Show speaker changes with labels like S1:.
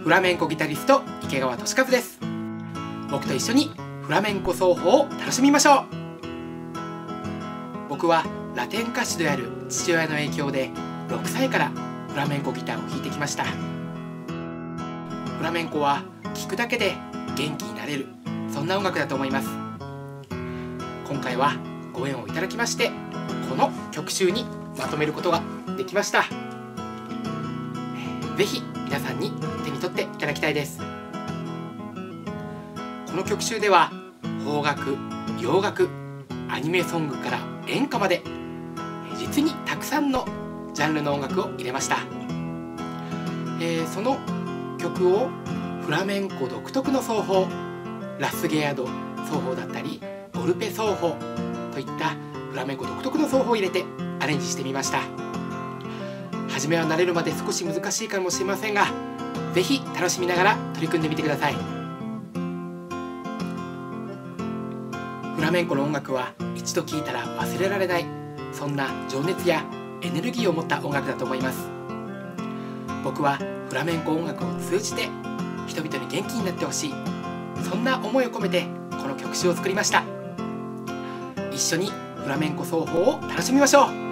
S1: フラメンコギタリスト池川俊和です。僕と一緒にフラメンコ奏法を楽しみましょう。僕はラテン歌手である父親の影響で6歳からフラメンコギターを弾いてきました。フラメンコは聴くだけで元気になれる、そんな音楽だと思います。今回はご縁をいただきまして、この曲集にまとめることができました。ぜひ皆さんに手に取っていただきたいです。この曲集では邦楽、洋楽、アニメソングから演歌まで実にたくさんのジャンルの音楽を入れました。その曲をフラメンコ独特の奏法、ラスゲアド奏法だったりゴルペ奏法といったフラメンコ独特の奏法を入れてアレンジしてみました。初めは慣れるまで少し難しいかもしれませんが、ぜひ楽しみながら取り組んでみてください。フラメンコの音楽は一度聴いたら忘れられない、そんな情熱やエネルギーを持った音楽だと思います。僕はフラメンコ音楽を通じて人々に元気になってほしい、そんな思いを込めてこの曲集を作りました。一緒にフラメンコ奏法を楽しみましょう。